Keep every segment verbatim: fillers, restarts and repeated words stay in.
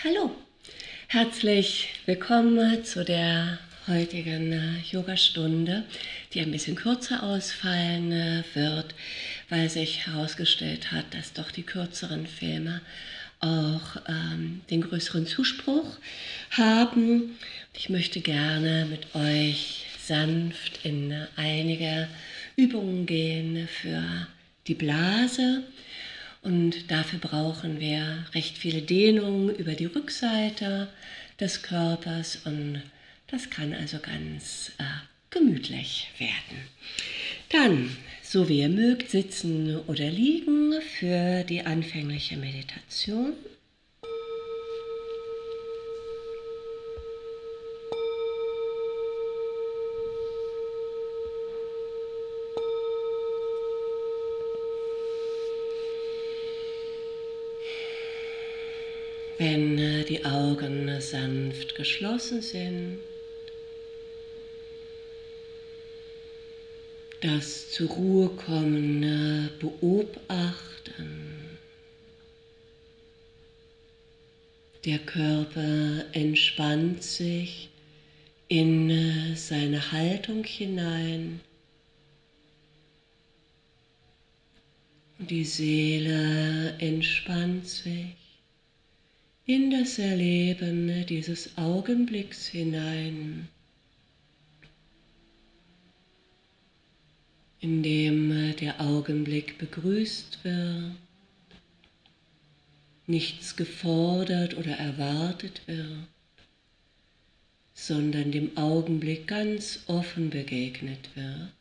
Hallo, herzlich willkommen zu der heutigen Yoga-Stunde, die ein bisschen kürzer ausfallen wird, weil sich herausgestellt hat, dass doch die kürzeren Filme auch ähm, den größeren Zuspruch haben. Ich möchte gerne mit euch sanft in einige Übungen gehen für die Blase. Und dafür brauchen wir recht viele Dehnungen über die Rückseite des Körpers und das kann also ganz äh, gemütlich werden. Dann, so wie ihr mögt, sitzen oder liegen für die anfängliche Meditation. Wenn die Augen sanft geschlossen sind, das zur Ruhe kommen beobachten. Der Körper entspannt sich in seine Haltung hinein und die Seele entspannt sich in das Erleben dieses Augenblicks hinein, in dem der Augenblick begrüßt wird, nichts gefordert oder erwartet wird, sondern dem Augenblick ganz offen begegnet wird.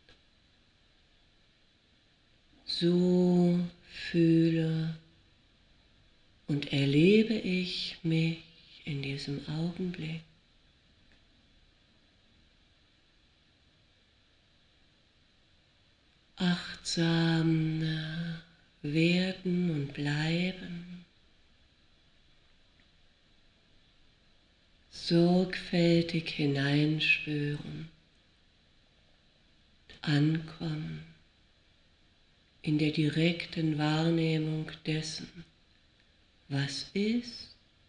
So fühle und erlebe ich mich in diesem Augenblick. Achtsam werden und bleiben, sorgfältig hineinspüren, ankommen in der direkten Wahrnehmung dessen, was ist.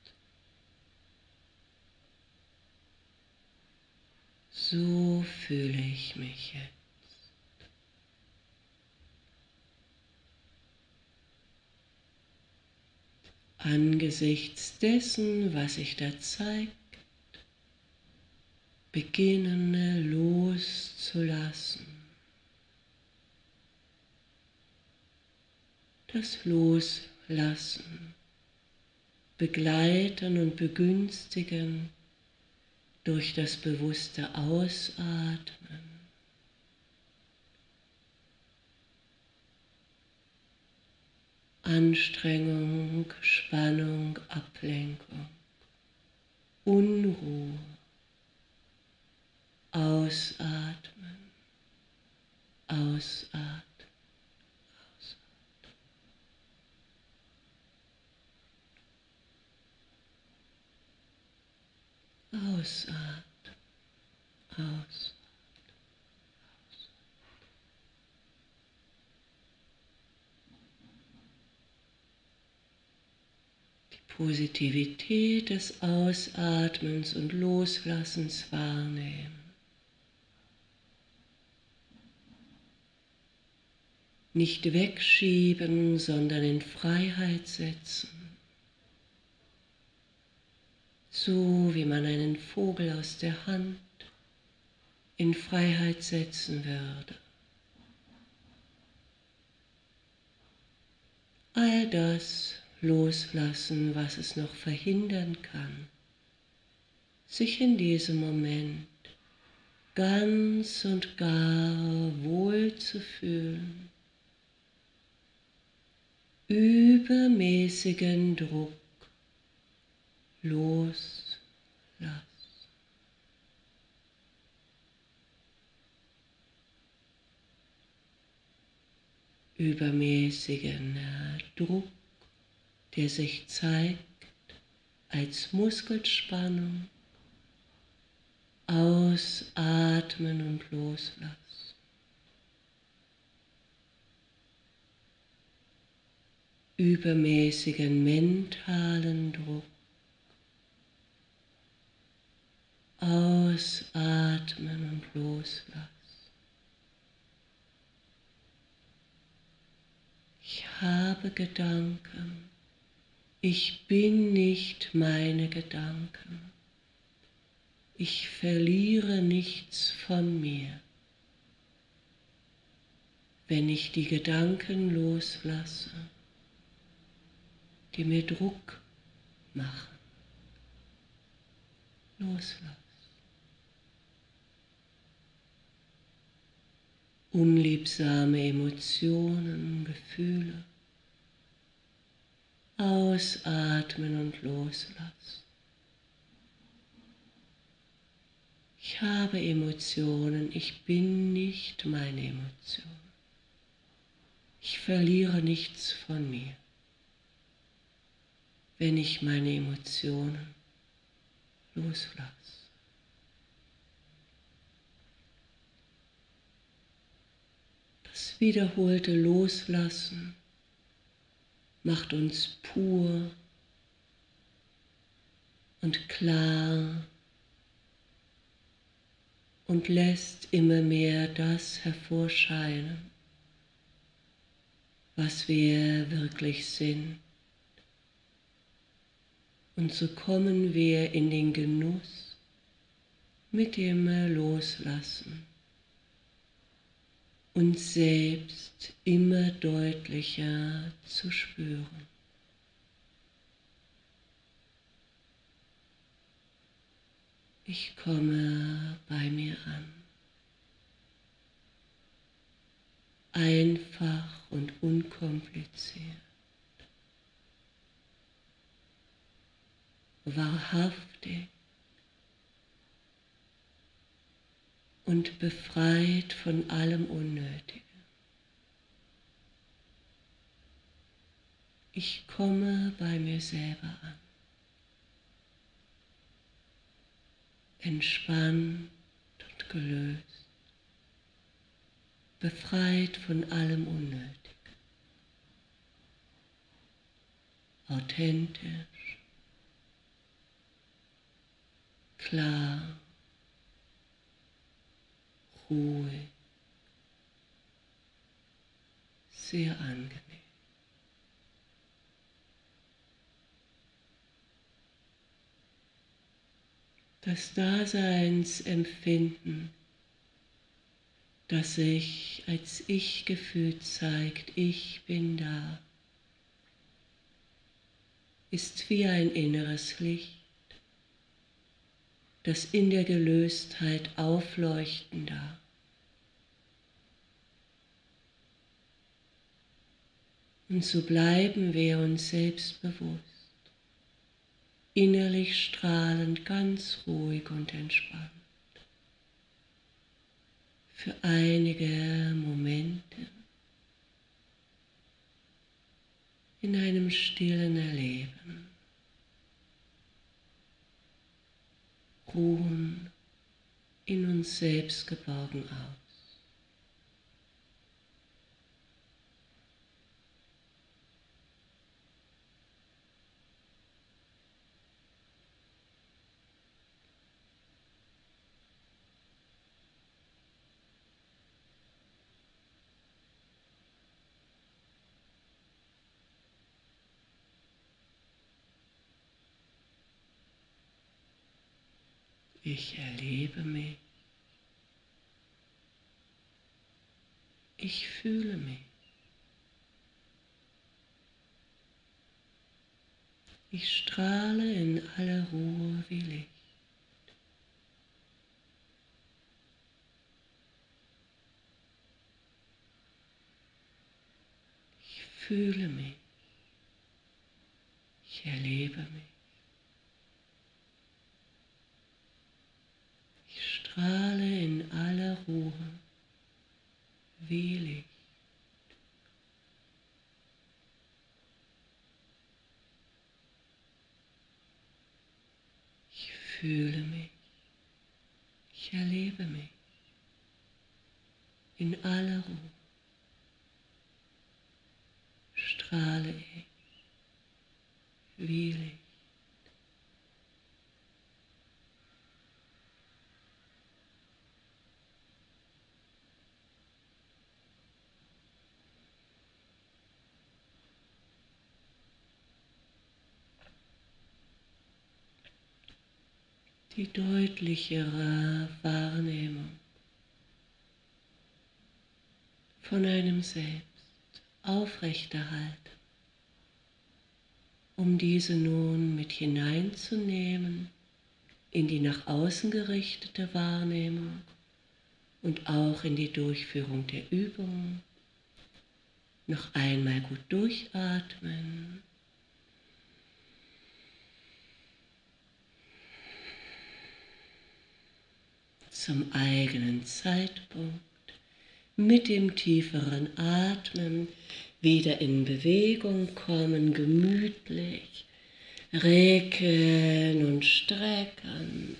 So fühle ich mich jetzt. Angesichts dessen, was sich da zeigt, beginnen loszulassen. Das Loslassen begleiten und begünstigen durch das bewusste Ausatmen. Anstrengung, Spannung, Ablenkung, Unruhe, ausatmen, ausatmen, ausatmen, ausatmen, ausatmen. Positivität des Ausatmens und Loslassens wahrnehmen. Nicht wegschieben, sondern in Freiheit setzen. So wie man einen Vogel aus der Hand in Freiheit setzen würde. All das loslassen, was es noch verhindern kann, sich in diesem Moment ganz und gar wohl zu fühlen, übermäßigen Druck loslassen. Übermäßigen Druck, der sich zeigt als Muskelspannung, ausatmen und loslassen. Übermäßigen mentalen Druck, Ausatmen und loslassen. Ich habe Gedanken. Ich bin nicht meine Gedanken. Ich verliere nichts von mir, wenn ich die Gedanken loslasse, die mir Druck machen. Loslassen. Unliebsame Emotionen, Gefühle. Ausatmen und loslassen. Ich habe Emotionen, ich bin nicht meine Emotionen. Ich verliere nichts von mir, wenn ich meine Emotionen loslasse. Das wiederholte Loslassen macht uns pur und klar und lässt immer mehr das hervorscheinen, was wir wirklich sind. Und so kommen wir in den Genuss mit dem Loslassen, uns selbst immer deutlicher zu spüren. Ich komme bei mir an. Einfach und unkompliziert. Wahrhaftig und befreit von allem Unnötigen. Ich komme bei mir selber an. Entspannt und gelöst. Befreit von allem Unnötigen. Authentisch. Klar. Ruhig. Sehr angenehm. Das Daseinsempfinden, das sich als Ich-Gefühl zeigt, ich bin da, ist wie ein inneres Licht, das in der Gelöstheit aufleuchten darf. Und so bleiben wir uns selbst bewusst, innerlich strahlend, ganz ruhig und entspannt. Für einige Momente in einem stillen Erleben, ruhen in uns selbst geborgen aus. Ich erlebe mich. Ich fühle mich. Ich strahle in aller Ruhe wie Licht. Ich fühle mich. Ich erlebe mich. Ich strahle in aller Ruhe wie Licht. Ich fühle mich. Ich erlebe mich. In aller Ruhe strahle ich wie Licht. die deutlichere Wahrnehmung von einem selbst aufrechterhalten, um diese nun mit hineinzunehmen in die nach außen gerichtete Wahrnehmung und auch in die Durchführung der Übung. Noch einmal gut durchatmen. Zum eigenen Zeitpunkt mit dem tieferen Atmen wieder in Bewegung kommen, gemütlich recken und strecken.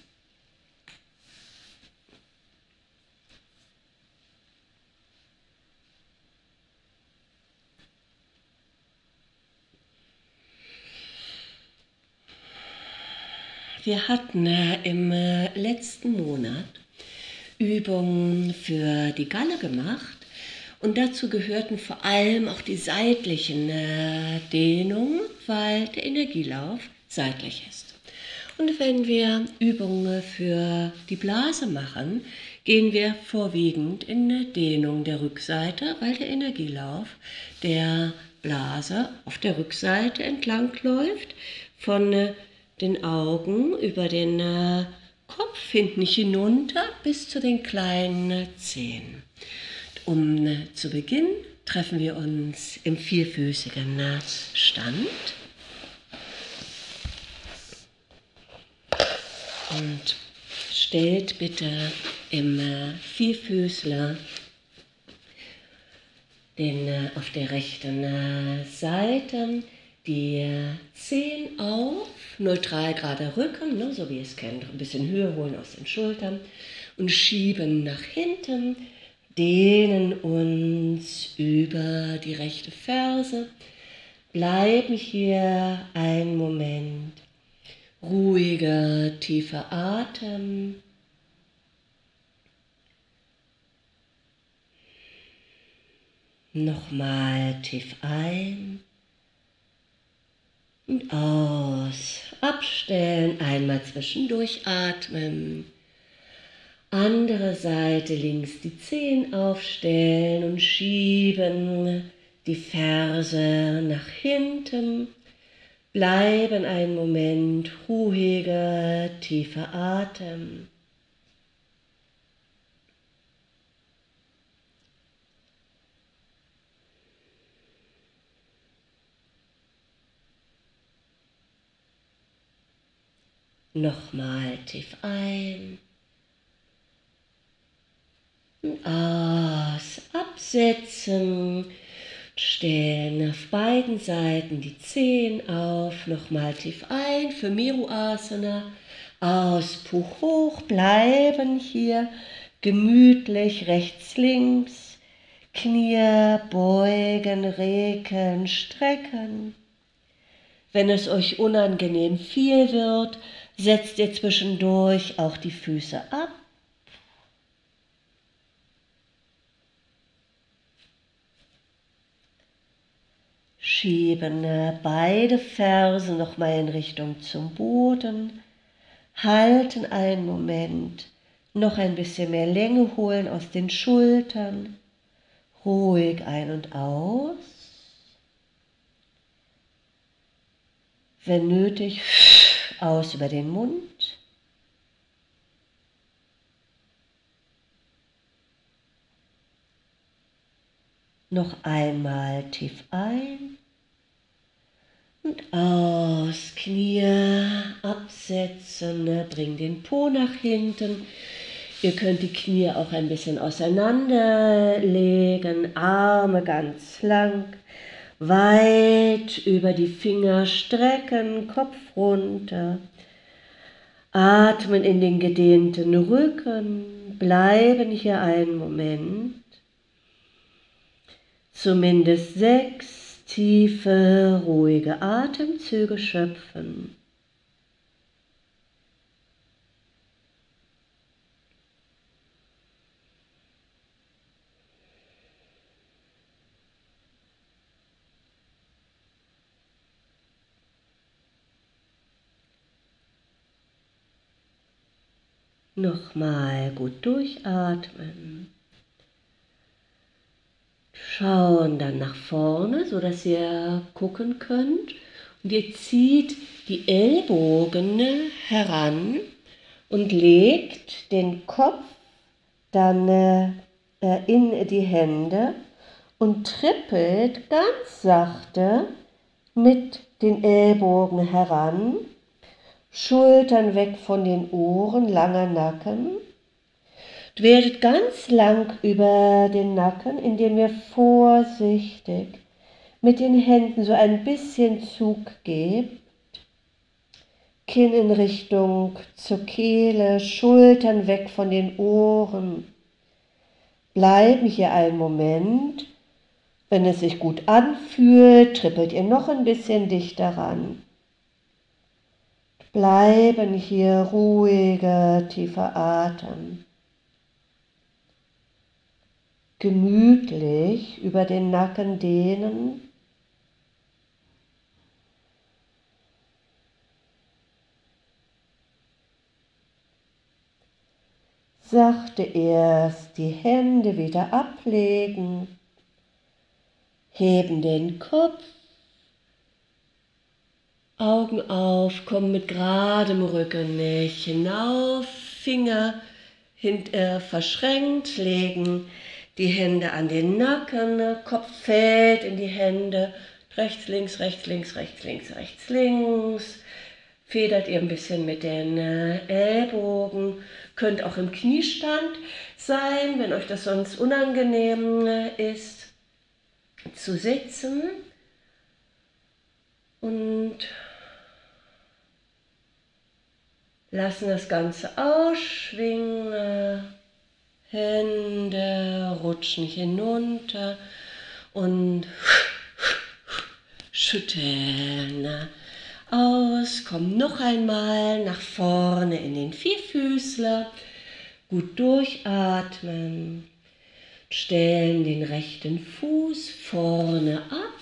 Wir hatten äh, im äh, letzten Monat Übungen für die Galle gemacht und dazu gehörten vor allem auch die seitlichen äh, Dehnungen, weil der Energielauf seitlich ist. Und wenn wir Übungen für die Blase machen, gehen wir vorwiegend in eine Dehnung der Rückseite, weil der Energielauf der Blase auf der Rückseite entlang läuft, von äh, den Augen über den äh, Kopf hinten hinunter bis zu den kleinen äh, Zehen. Um äh, zu Beginn treffen wir uns im vierfüßigen äh, Stand und stellt bitte im äh, Vierfüßler den äh, auf der rechten äh, Seite die äh, Zehen auf, neutral gerade Rücken, ne, so wie ihr es kennt, ein bisschen Höhe holen aus den Schultern und schieben nach hinten, dehnen uns über die rechte Ferse, bleiben hier einen Moment, ruhiger, tiefer Atem. Nochmal tief ein und aus. Abstellen, einmal zwischendurch atmen. Andere Seite links die Zehen aufstellen und schieben die Ferse nach hinten. Bleiben einen Moment, ruhiger, tiefer Atem. Nochmal tief ein und aus, absetzen, stellen auf beiden Seiten die Zehen auf, nochmal tief ein für Meru-Asana, aus, Puch hoch, bleiben hier gemütlich rechts, links, Knie beugen, recken, strecken. Wenn es euch unangenehm viel wird, setzt ihr zwischendurch auch die Füße ab. Schieben beide Fersen nochmal in Richtung zum Boden. Halten einen Moment. Noch ein bisschen mehr Länge holen aus den Schultern. Ruhig ein und aus. Wenn nötig, aus über den Mund. Noch einmal tief ein und aus. Knie absetzen, bring den Po nach hinten. Ihr könnt die Knie auch ein bisschen auseinanderlegen, Arme ganz lang, weit über die Finger strecken, Kopf runter. Atmen in den gedehnten Rücken, bleiben hier einen Moment. Zumindest sechs tiefe, ruhige Atemzüge schöpfen. Nochmal gut durchatmen. Schauen dann nach vorne, sodass ihr gucken könnt. Und ihr zieht die Ellbogen heran und legt den Kopf dann äh, in die Hände und trippelt ganz sachte mit den Ellbogen heran, Schultern weg von den Ohren, langer Nacken. Werdet ganz lang über den Nacken, indem ihr vorsichtig mit den Händen so ein bisschen Zug gebt. Kinn in Richtung zur Kehle, Schultern weg von den Ohren. Bleiben hier einen Moment. Wenn es sich gut anfühlt, trippelt ihr noch ein bisschen dichter ran. Bleiben hier ruhiger, tiefer Atem. Gemütlich über den Nacken dehnen. Sachte erst die Hände wieder ablegen, heben den Kopf, Augen auf, kommen mit geradem Rücken nicht hinauf, Finger hinter verschränkt, legen die Hände an den Nacken, Kopf fällt in die Hände, rechts, links, rechts, links, rechts, links, rechts, links. Federt ihr ein bisschen mit den Ellbogen, könnt auch im Kniestand sein, wenn euch das sonst unangenehm ist, zu sitzen. Und lassen das Ganze ausschwingen, Hände rutschen hinunter und schütteln aus, kommen noch einmal nach vorne in den Vierfüßler, gut durchatmen, stellen den rechten Fuß vorne ab,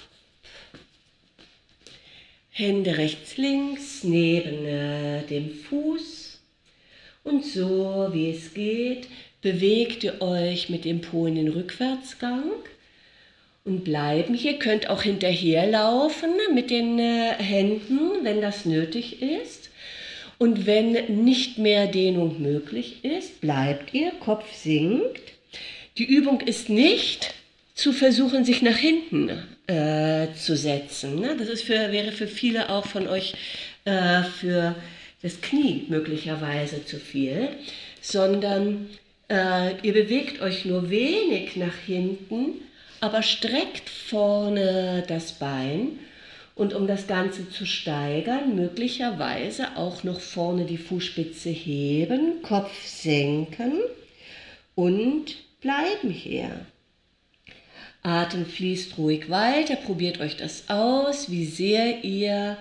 Hände rechts, links neben äh, dem Fuß und so wie es geht, bewegt ihr euch mit dem Po in den Rückwärtsgang. Und bleiben hier, könnt auch hinterherlaufen mit den äh, Händen, wenn das nötig ist. Und wenn nicht mehr Dehnung möglich ist, bleibt ihr, Kopf sinkt. Die Übung ist nicht zu versuchen, sich nach hinten äh, zu setzen. Ne? Das ist für, wäre für viele auch von euch äh, für das Knie möglicherweise zu viel, sondern äh, ihr bewegt euch nur wenig nach hinten, aber streckt vorne das Bein und um das Ganze zu steigern, möglicherweise auch noch vorne die Fußspitze heben, Kopf senken und bleiben hier. Atem fließt ruhig weiter, probiert euch das aus, wie sehr ihr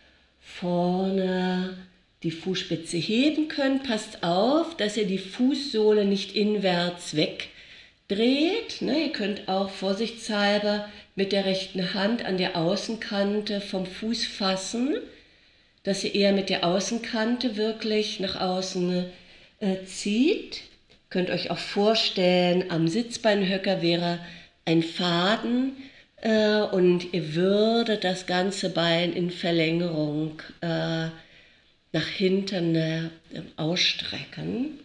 vorne die Fußspitze heben könnt. Passt auf, dass ihr die Fußsohle nicht inwärts weg dreht, ne, ihr könnt auch vorsichtshalber mit der rechten Hand an der Außenkante vom Fuß fassen, dass ihr eher mit der Außenkante wirklich nach außen äh, zieht. Könnt euch auch vorstellen, am Sitzbeinhöcker wäre ein Faden äh, und ihr würdet das ganze Bein in Verlängerung äh, nach hinten äh, ausstrecken.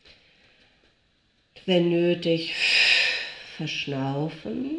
Wenn nötig, verschnaufen.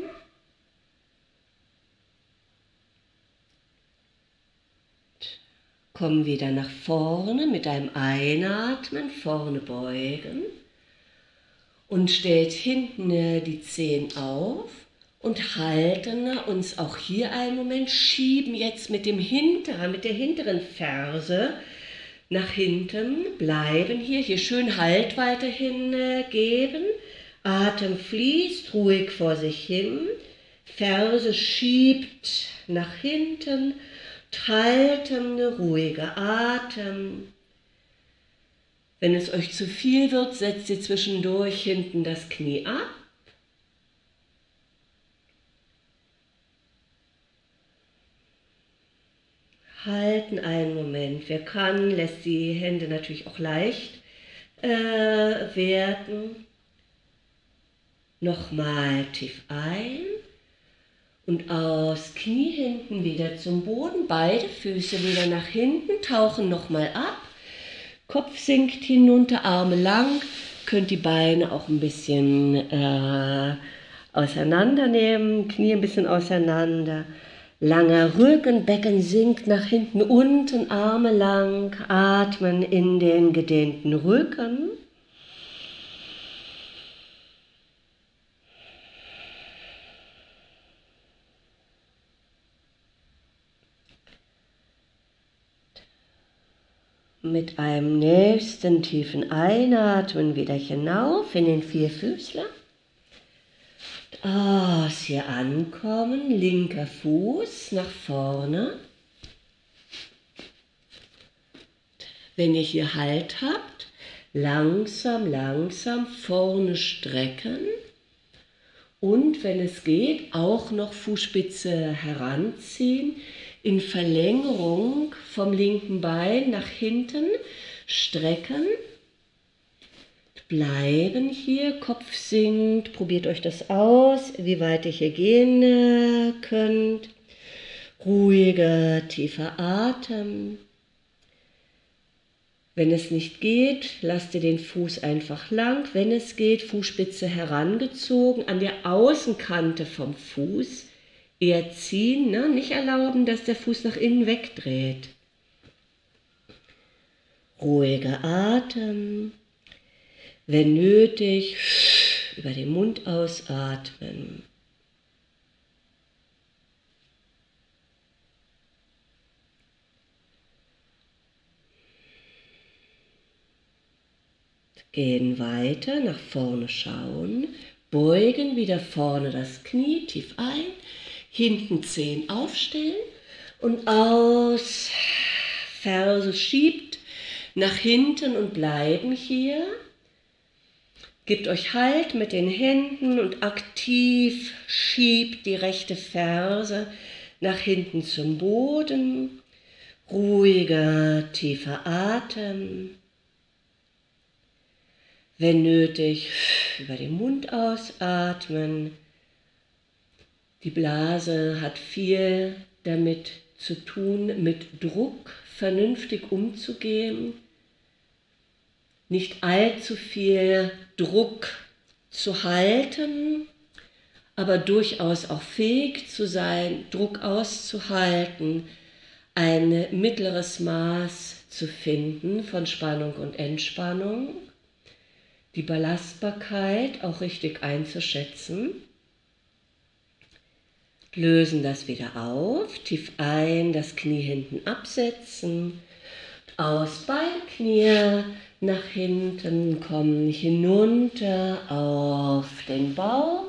Kommen wieder nach vorne mit einem Einatmen, vorne beugen und stellt hinten die Zehen auf und halten uns auch hier einen Moment, schieben jetzt mit dem hinteren, mit der hinteren Ferse nach hinten, bleiben hier, hier schön Halt weiterhin äh, geben, Atem fließt ruhig vor sich hin, Ferse schiebt nach hinten, halten, ruhiger Atem. Wenn es euch zu viel wird, setzt ihr zwischendurch hinten das Knie ab. Halten einen Moment. Wer kann, lässt die Hände natürlich auch leicht äh, werden. Nochmal tief ein und aus Knie hinten wieder zum Boden. Beide Füße wieder nach hinten, tauchen nochmal ab. Kopf sinkt hinunter, Arme lang. Könnt die Beine auch ein bisschen äh, auseinandernehmen, Knie ein bisschen auseinander. Langer Rücken, Becken sinkt nach hinten, unten, Arme lang. Atmen in den gedehnten Rücken. Mit einem nächsten tiefen Einatmen wieder hinauf in den Vierfüßler. Aus hier ankommen, linker Fuß nach vorne. Wenn ihr hier Halt habt, langsam, langsam vorne strecken. Und wenn es geht, auch noch Fußspitze heranziehen. In Verlängerung vom linken Bein nach hinten strecken. Bleiben hier, Kopf sinkt, probiert euch das aus, wie weit ihr hier gehen könnt. Ruhiger, tiefer Atem. Wenn es nicht geht, lasst ihr den Fuß einfach lang. Wenn es geht, Fußspitze herangezogen, an der Außenkante vom Fuß eher ziehen, ne? Nicht erlauben, dass der Fuß nach innen wegdreht. Ruhiger Atem. Wenn nötig, über den Mund ausatmen. Gehen weiter, nach vorne schauen, beugen wieder vorne das Knie, tief ein, hinten Zehen aufstellen und aus, Ferse schiebt nach hinten und bleiben hier. Gebt euch Halt mit den Händen und aktiv schiebt die rechte Ferse nach hinten zum Boden. Ruhiger, tiefer Atem. Wenn nötig, über den Mund ausatmen. Die Blase hat viel damit zu tun, mit Druck vernünftig umzugehen. Nicht allzu viel Druck zu halten, aber durchaus auch fähig zu sein, Druck auszuhalten, ein mittleres Maß zu finden von Spannung und Entspannung, die Belastbarkeit auch richtig einzuschätzen. Lösen das wieder auf, tief ein, das Knie hinten absetzen, aus, beide Knie nach hinten kommen, hinunter auf den Bauch,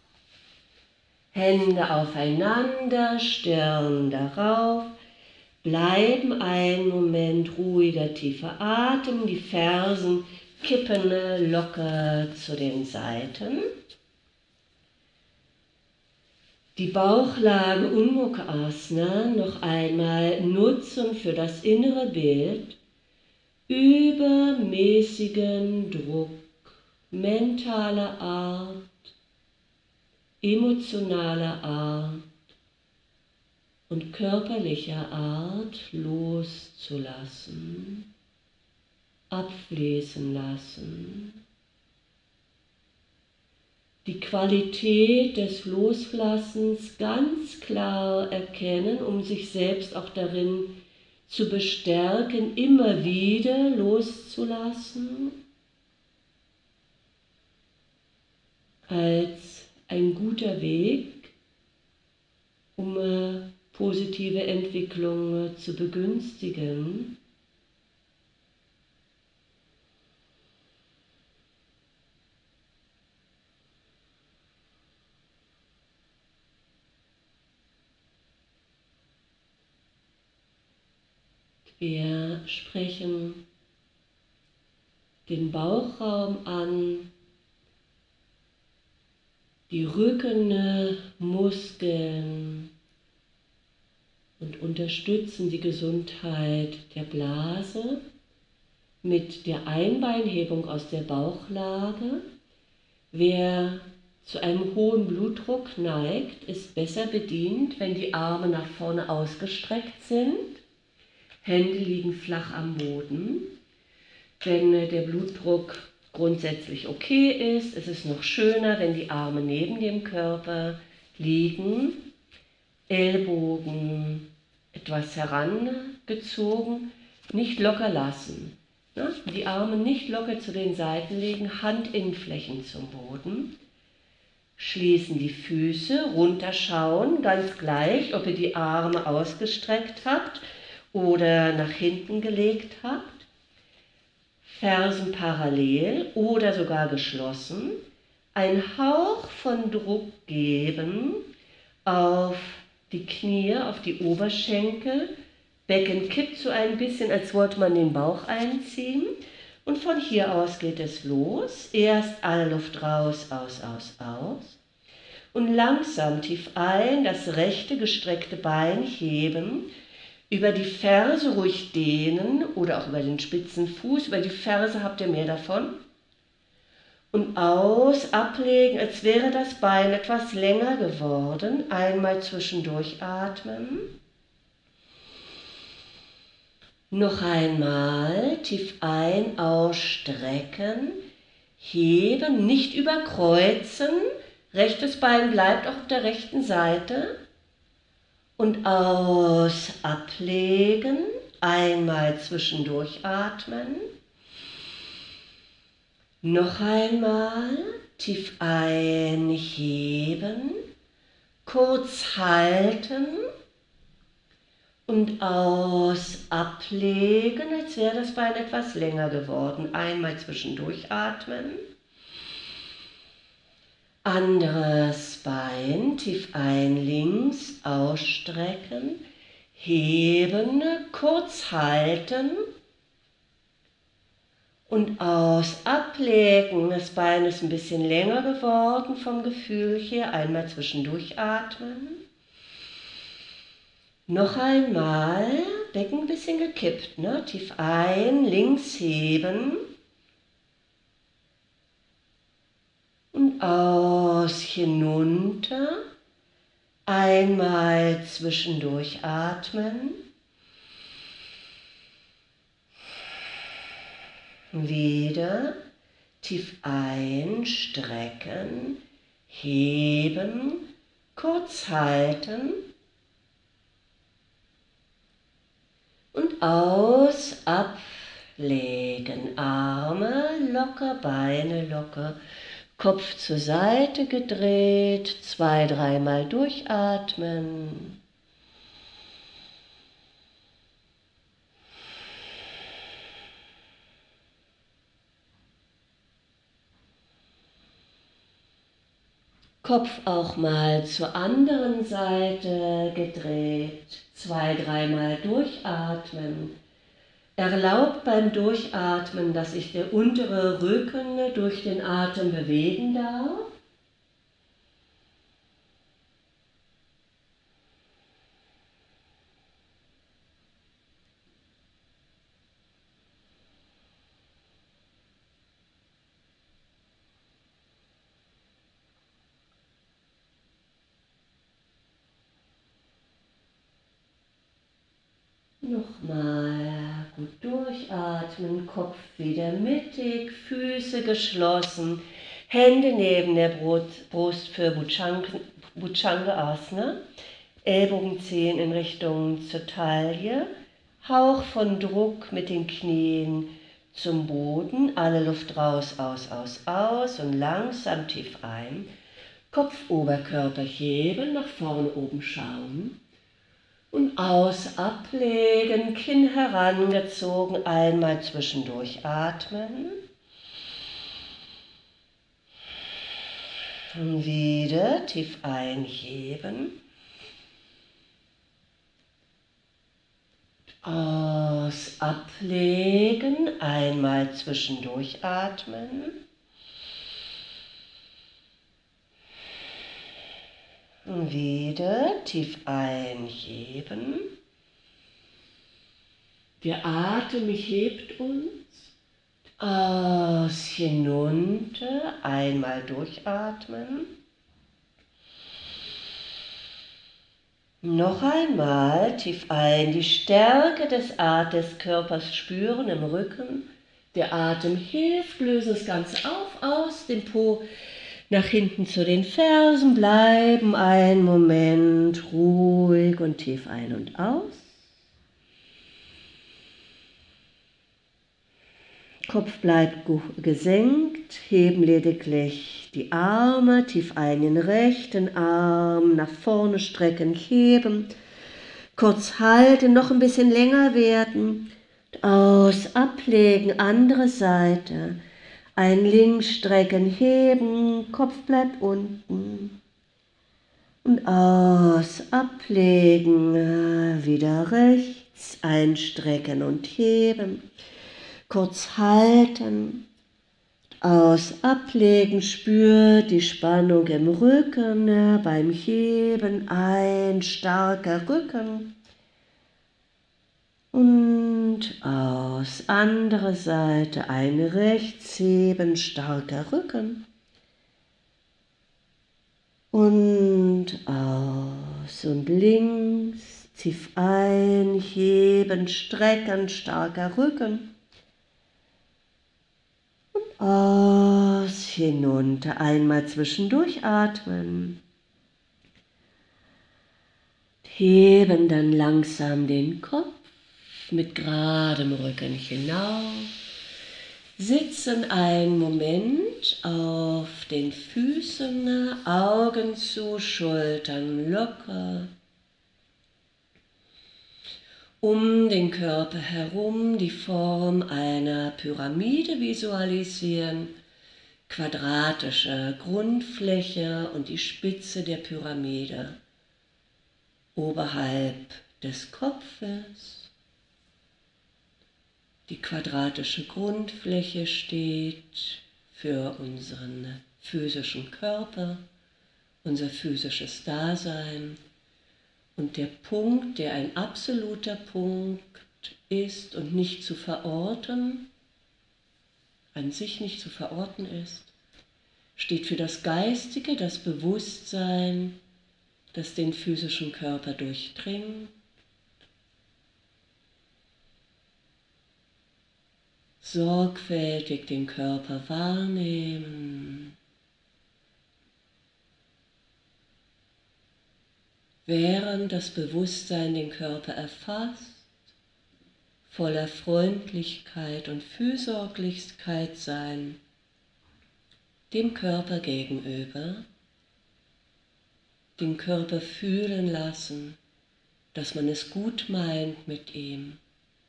Hände aufeinander, Stirn darauf, bleiben einen Moment ruhiger, tiefer Atem, die Fersen kippen locker zu den Seiten. Die Bauchlage Unmukha Asana noch einmal nutzen für das innere Bild. Übermäßigen Druck mentaler Art, emotionaler Art und körperlicher Art loszulassen, abfließen lassen. Die Qualität des Loslassens ganz klar erkennen, um sich selbst auch darin zu bestärken, immer wieder loszulassen, als ein guter Weg, um positive Entwicklung zu begünstigen. Wir sprechen den Bauchraum an, die Rückenmuskeln und unterstützen die Gesundheit der Blase mit der Einbeinhebung aus der Bauchlage. Wer zu einem hohen Blutdruck neigt, ist besser bedient, wenn die Arme nach vorne ausgestreckt sind. Hände liegen flach am Boden. Wenn der Blutdruck grundsätzlich okay ist, ist es noch schöner, wenn die Arme neben dem Körper liegen, Ellbogen etwas herangezogen, nicht locker lassen. Die Arme nicht locker zu den Seiten legen, Handinnenflächen zum Boden. Schließen die Füße, runterschauen, ganz gleich, ob ihr die Arme ausgestreckt habt oder nach hinten gelegt habt. Fersen parallel oder sogar geschlossen. Ein Hauch von Druck geben auf die Knie, auf die Oberschenkel. Becken kippt so ein bisschen, als wollte man den Bauch einziehen. Und von hier aus geht es los. Erst alle Luft raus, aus, aus, aus. Und langsam tief ein, das rechte gestreckte Bein heben. Über die Ferse ruhig dehnen oder auch über den spitzen Fuß. Über die Ferse habt ihr mehr davon. Und aus, ablegen, als wäre das Bein etwas länger geworden. Einmal zwischendurch atmen. Noch einmal tief ein, ausstrecken, heben, nicht überkreuzen, rechtes Bein bleibt auch auf der rechten Seite und aus, ablegen, einmal zwischendurch atmen, noch einmal tief ein, heben, kurz halten, und aus, ablegen, als wäre das Bein etwas länger geworden. Einmal zwischendurch atmen. Anderes Bein, tief ein, links, ausstrecken, heben, kurz halten. Und aus, ablegen, das Bein ist ein bisschen länger geworden vom Gefühl her. Einmal zwischendurch atmen. Noch einmal, Becken ein bisschen gekippt, ne? Tief ein, links heben und aus, hinunter, einmal zwischendurch atmen, wieder tief ein, strecken, heben, kurz halten. Und aus, ablegen, Arme locker, Beine locker, Kopf zur Seite gedreht, zwei, dreimal durchatmen. Kopf auch mal zur anderen Seite gedreht, zwei, dreimal durchatmen. Erlaubt beim Durchatmen, dass sich der untere Rücken durch den Atem bewegen darf. Nochmal gut durchatmen, Kopf wieder mittig, Füße geschlossen, Hände neben der Brust für Bhujanga Asana, Ellbogenzehen in Richtung zur Taille, Hauch von Druck mit den Knien zum Boden, alle Luft raus, aus, aus, aus und langsam tief ein, Kopf, Oberkörper heben, nach vorne oben schauen. Und aus, ablegen, Kinn herangezogen, einmal zwischendurch atmen. Und wieder tief einheben. Aus, ablegen, einmal zwischendurch atmen. Und wieder tief einheben. Der Atem hebt uns Aus, hinunter, einmal durchatmen. Noch einmal tief ein, die Stärke des, At- des Körpers spüren im Rücken. Der Atem hilft, lösen das Ganze auf, aus dem Po nach hinten zu den Fersen, bleiben einen Moment ruhig und tief ein und aus. Kopf bleibt gesenkt, heben lediglich die Arme, tief ein den rechten Arm, nach vorne strecken, heben, kurz halten, noch ein bisschen länger werden, aus, ablegen, andere Seite, ein links strecken, heben, Kopf bleibt unten und aus, ablegen, wieder rechts, einstrecken und heben. Kurz halten, aus, ablegen, spürt die Spannung im Rücken, ja, beim Heben ein starker Rücken und aus, andere Seite, ein rechts heben, starker Rücken und aus und links, tief ein, heben, strecken, starker Rücken. Aus, hinunter, einmal zwischendurch atmen. Heben dann langsam den Kopf mit geradem Rücken hinauf. Sitzen einen Moment auf den Füßen, Augen zu, Schultern locker. Um den Körper herum die Form einer Pyramide visualisieren, quadratische Grundfläche und die Spitze der Pyramide oberhalb des Kopfes. Die quadratische Grundfläche steht für unseren physischen Körper, unser physisches Dasein. Und der Punkt, der ein absoluter Punkt ist und nicht zu verorten, an sich nicht zu verorten ist, steht für das Geistige, das Bewusstsein, das den physischen Körper durchdringt. Sorgfältig den Körper wahrnehmen. Während das Bewusstsein den Körper erfasst, voller Freundlichkeit und Fürsorglichkeit sein, dem Körper gegenüber, den Körper fühlen lassen, dass man es gut meint mit ihm,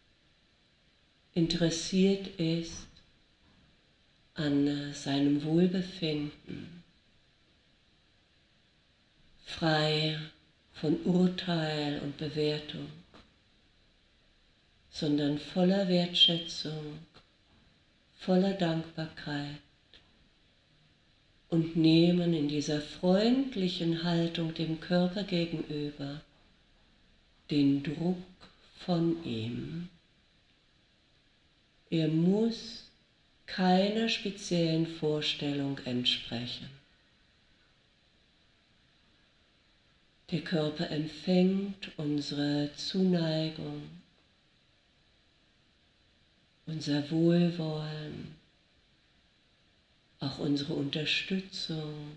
interessiert ist an seinem Wohlbefinden, frei von Urteil und Bewertung, sondern voller Wertschätzung, voller Dankbarkeit und nehmen in dieser freundlichen Haltung dem Körper gegenüber den Druck von ihm. Er muss keiner speziellen Vorstellung entsprechen. Der Körper empfängt unsere Zuneigung, unser Wohlwollen, auch unsere Unterstützung,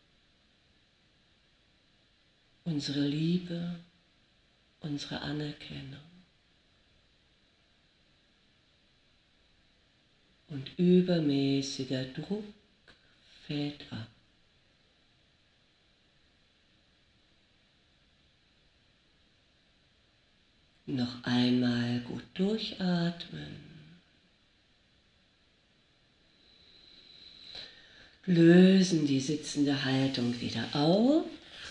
unsere Liebe, unsere Anerkennung. Und übermäßiger Druck fällt ab. Noch einmal gut durchatmen. Lösen die sitzende Haltung wieder auf.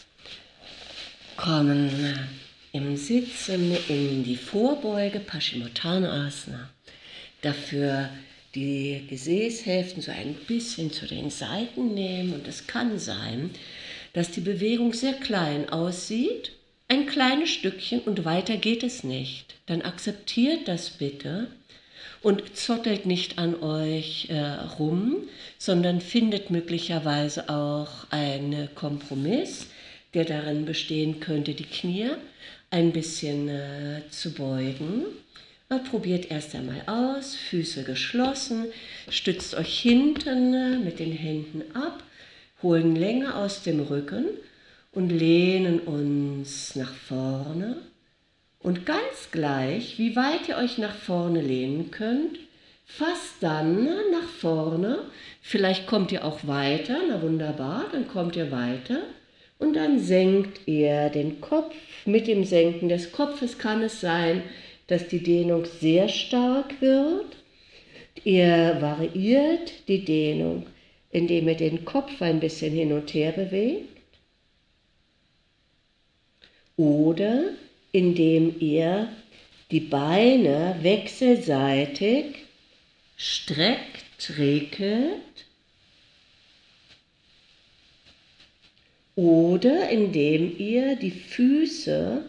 Kommen im Sitzen in die Vorbeuge, Paschimottanasana. Dafür die Gesäßhälften so ein bisschen zu den Seiten nehmen. Und es kann sein, dass die Bewegung sehr klein aussieht. Ein kleines Stückchen und weiter geht es nicht. Dann akzeptiert das bitte und zottelt nicht an euch äh, rum, sondern findet möglicherweise auch einen Kompromiss, der darin bestehen könnte, die Knie ein bisschen äh, zu beugen. Aber probiert erst einmal aus, Füße geschlossen, stützt euch hinten äh, mit den Händen ab, holen Länge aus dem Rücken und lehnen uns nach vorne. Und ganz gleich, wie weit ihr euch nach vorne lehnen könnt, fasst dann nach vorne. Vielleicht kommt ihr auch weiter, na wunderbar, dann kommt ihr weiter. Und dann senkt ihr den Kopf. Mit dem Senken des Kopfes kann es sein, dass die Dehnung sehr stark wird. Ihr variiert die Dehnung, indem ihr den Kopf ein bisschen hin und her bewegt. Oder indem ihr die Beine wechselseitig streckt, regelt. Oder indem ihr die Füße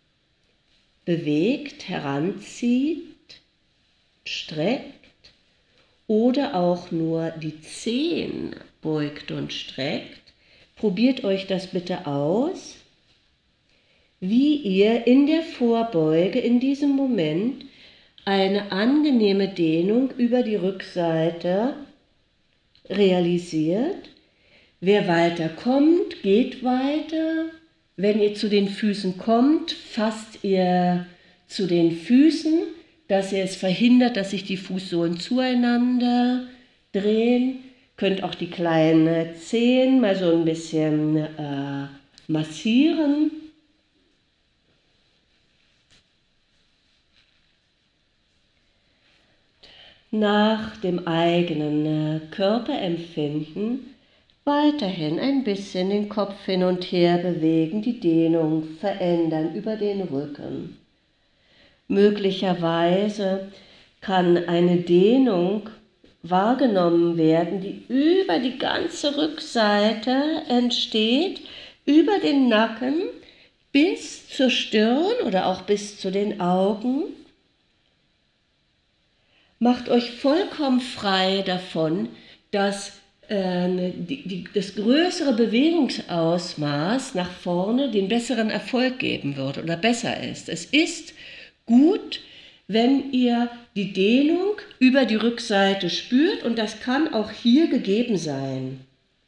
bewegt, heranzieht, streckt oder auch nur die Zehen beugt und streckt. Probiert euch das bitte aus, wie ihr in der Vorbeuge in diesem Moment eine angenehme Dehnung über die Rückseite realisiert. Wer weiter kommt, geht weiter. Wenn ihr zu den Füßen kommt, fasst ihr zu den Füßen, dass ihr es verhindert, dass sich die Fußsohlen zueinander drehen. Könnt auch die kleinen Zehen mal so ein bisschen äh, massieren. Nach dem eigenen Körperempfinden weiterhin ein bisschen den Kopf hin und her bewegen, die Dehnung verändern über den Rücken. Möglicherweise kann eine Dehnung wahrgenommen werden, die über die ganze Rückseite entsteht, über den Nacken bis zur Stirn oder auch bis zu den Augen. Macht euch vollkommen frei davon, dass äh, die, die, das größere Bewegungsausmaß nach vorne den besseren Erfolg geben wird oder besser ist. Es ist gut, wenn ihr die Dehnung über die Rückseite spürt und das kann auch hier gegeben sein.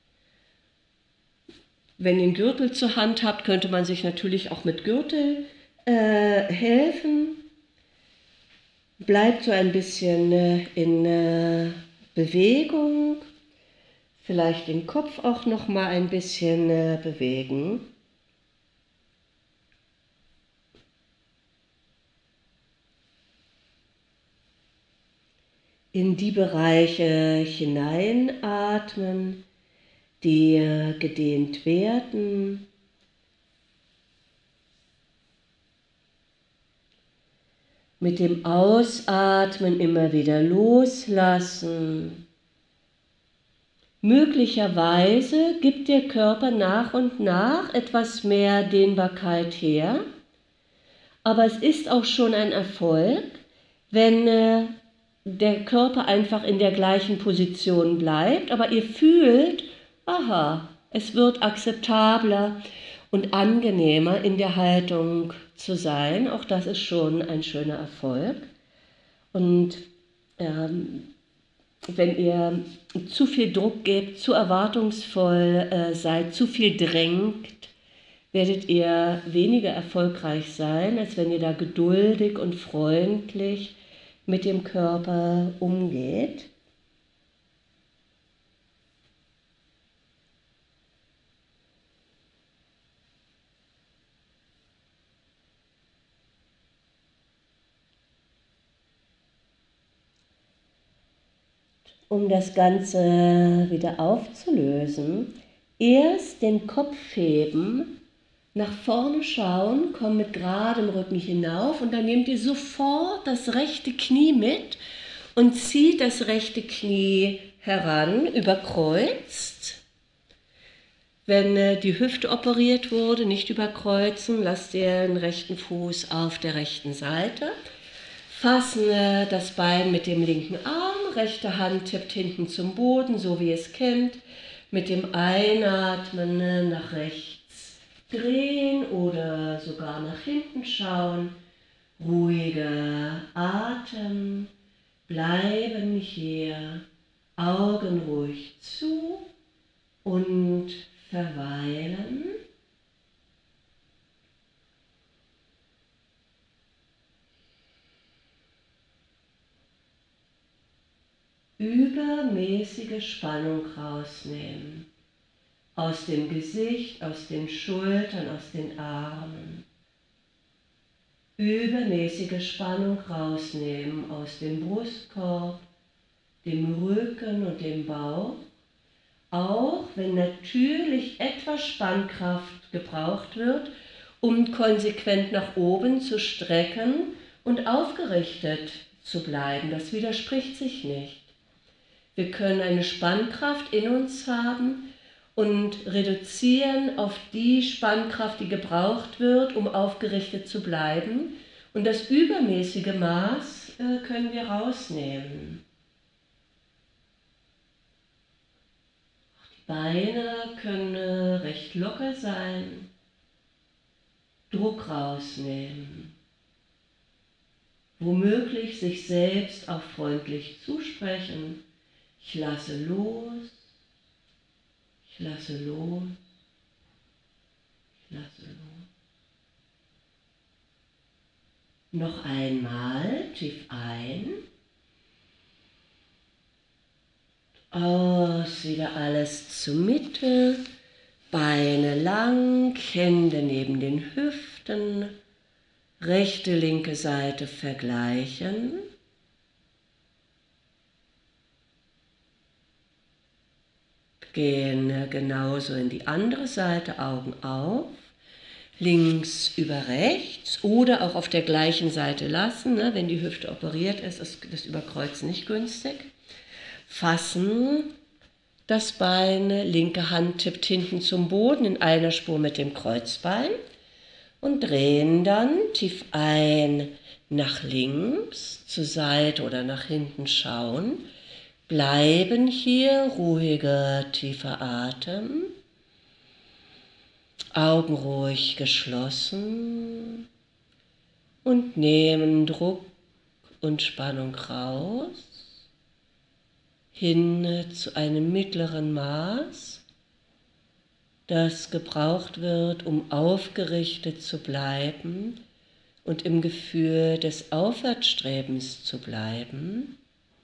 Wenn ihr einen Gürtel zur Hand habt, könnte man sich natürlich auch mit Gürtel äh, helfen. Bleibt so ein bisschen äh, in äh, Bewegung, vielleicht den Kopf auch noch mal ein bisschen äh, bewegen. In die Bereiche hineinatmen, die äh, gedehnt werden. Mit dem Ausatmen immer wieder loslassen. Möglicherweise gibt der Körper nach und nach etwas mehr Dehnbarkeit her, aber es ist auch schon ein Erfolg, wenn äh, der Körper einfach in der gleichen Position bleibt, aber ihr fühlt, aha, es wird akzeptabler und angenehmer in der Haltung zu sein. Auch das ist schon ein schöner Erfolg. Und ähm, wenn ihr zu viel Druck gebt, zu erwartungsvoll äh, seid, zu viel drängt, werdet ihr weniger erfolgreich sein, als wenn ihr da geduldig und freundlich mit dem Körper umgeht. Um das Ganze wieder aufzulösen, erst den Kopf heben, nach vorne schauen, kommt mit geradem Rücken hinauf und dann nehmt ihr sofort das rechte Knie mit und zieht das rechte Knie heran, überkreuzt. Wenn äh, die Hüfte operiert wurde, nicht überkreuzen, lasst ihr den rechten Fuß auf der rechten Seite. Fasse das Bein mit dem linken Arm, rechte Hand tippt hinten zum Boden, so wie ihr es kennt. Mit dem Einatmen nach rechts drehen oder sogar nach hinten schauen. Ruhiger Atem, bleiben hier, Augen ruhig zu und verweilen. Übermäßige Spannung rausnehmen. Aus dem Gesicht, aus den Schultern, aus den Armen. Übermäßige Spannung rausnehmen aus dem Brustkorb, dem Rücken und dem Bauch. Auch wenn natürlich etwas Spannkraft gebraucht wird, um konsequent nach oben zu strecken und aufgerichtet zu bleiben. Das widerspricht sich nicht. Wir können eine Spannkraft in uns haben und reduzieren auf die Spannkraft, die gebraucht wird, um aufgerichtet zu bleiben. Und das übermäßige Maß äh, können wir rausnehmen. Die Beine können äh, recht locker sein. Druck rausnehmen. Womöglich sich selbst auch freundlich zusprechen. Ich lasse los, ich lasse los, ich lasse los. Noch einmal tief ein, aus, wieder alles zur Mitte, Beine lang, Hände neben den Hüften, rechte, linke Seite vergleichen. Gehen genauso in die andere Seite, Augen auf, links über rechts oder auch auf der gleichen Seite lassen, ne, wenn die Hüfte operiert ist, ist das Überkreuzen nicht günstig. Fassen das Bein, linke Hand tippt hinten zum Boden in einer Spur mit dem Kreuzbein und drehen dann tief ein nach links, zur Seite oder nach hinten schauen. Bleiben hier, ruhiger, tiefer Atem, Augen ruhig geschlossen und nehmen Druck und Spannung raus, hin zu einem mittleren Maß, das gebraucht wird, um aufgerichtet zu bleiben und im Gefühl des Aufwärtsstrebens zu bleiben.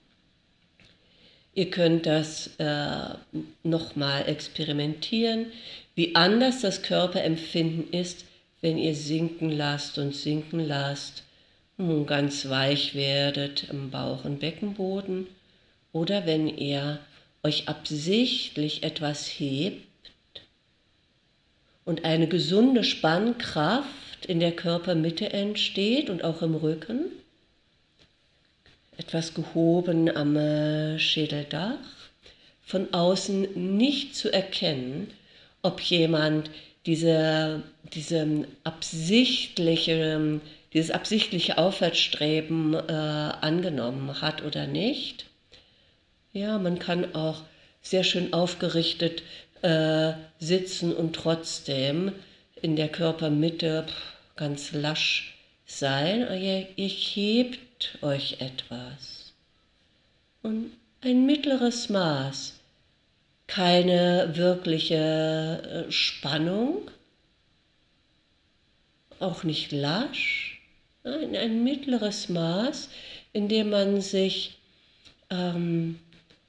Ihr könnt das äh, nochmal experimentieren, wie anders das Körperempfinden ist, wenn ihr sinken lasst und sinken lasst und ganz weich werdet im Bauch- und Beckenboden oder wenn ihr euch absichtlich etwas hebt und eine gesunde Spannkraft in der Körpermitte entsteht und auch im Rücken. Etwas gehoben am Schädeldach, von außen nicht zu erkennen, ob jemand diese, diese absichtliche, dieses absichtliche Aufwärtsstreben äh, angenommen hat oder nicht. Ja, man kann auch sehr schön aufgerichtet äh, sitzen und trotzdem in der Körpermitte ganz lasch sein. Ihr, ihr hebt euch etwas. Und ein mittleres Maß, keine wirkliche Spannung, auch nicht lasch, nein, ein mittleres Maß, in dem man sich ähm,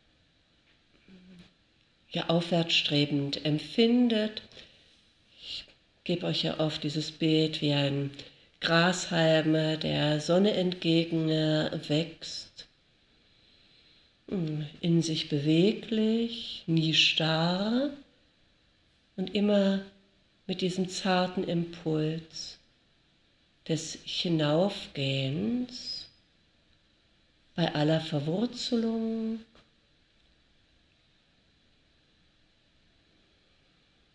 ja, aufwärtsstrebend empfindet. Ich gebe euch ja oft dieses Bild wie ein Grashalm, der Sonne entgegen wächst, in sich beweglich, nie starr und immer mit diesem zarten Impuls des Hinaufgehens bei aller Verwurzelung.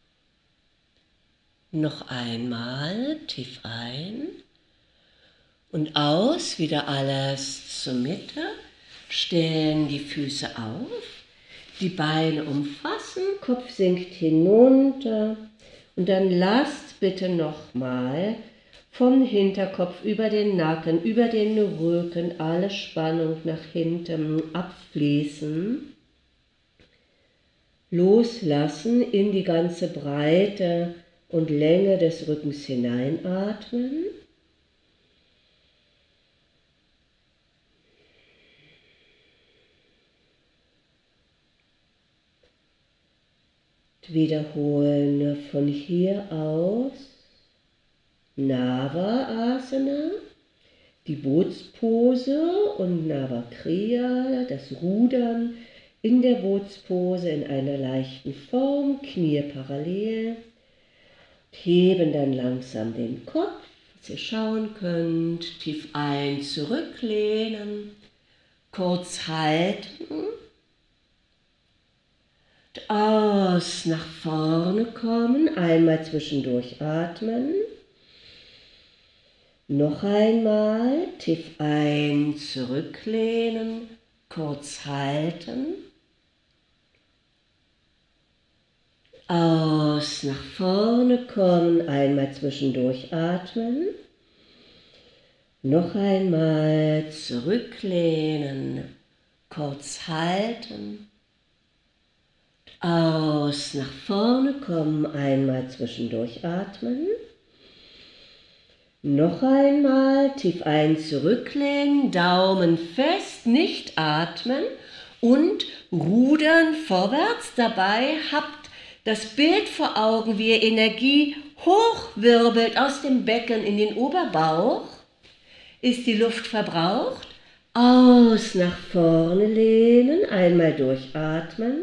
Noch einmal tief ein Und aus, wieder alles zur Mitte, stellen die Füße auf, die Beine umfassen, Kopf sinkt hinunter und dann lasst bitte nochmal vom Hinterkopf über den Nacken, über den Rücken alle Spannung nach hinten abfließen. Loslassen, in die ganze Breite und Länge des Rückens hineinatmen. Wiederholen von hier aus Nava-Asana, die Bootspose und Navakriya, das Rudern in der Bootspose in einer leichten Form, Knie parallel. Heben dann langsam den Kopf, dass ihr schauen könnt, tief ein, zurücklehnen, kurz halten. Aus, nach vorne kommen, einmal zwischendurch atmen. Noch einmal, tief ein, zurücklehnen, kurz halten. Aus, nach vorne kommen, einmal zwischendurch atmen. Noch einmal, zurücklehnen, kurz halten. Aus, nach vorne kommen, einmal zwischendurch atmen. Noch einmal, tief ein, zurücklehnen, Daumen fest, nicht atmen und rudern vorwärts. Dabei habt das Bild vor Augen, wie ihr Energie hochwirbelt aus dem Becken in den Oberbauch. Ist die Luft verbraucht? Aus, nach vorne lehnen, einmal durchatmen.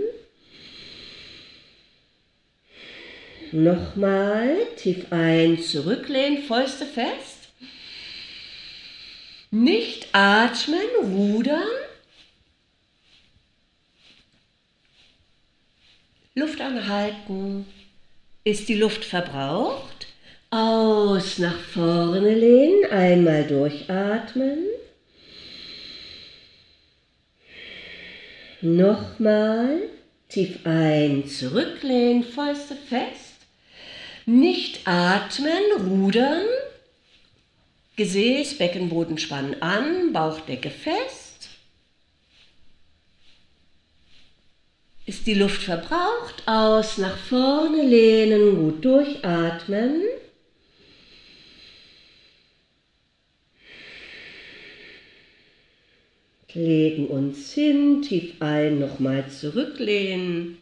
Nochmal, tief ein, zurücklehnen, Fäuste fest. Nicht atmen, rudern. Luft anhalten. Ist die Luft verbraucht? Aus, nach vorne lehnen, einmal durchatmen. Nochmal, tief ein, zurücklehnen, Fäuste fest. Nicht atmen, rudern, Gesäß, Beckenboden spannen an, Bauchdecke fest. Ist die Luft verbraucht? Aus, nach vorne lehnen, gut durchatmen. Legen uns hin, tief ein, nochmal zurücklehnen.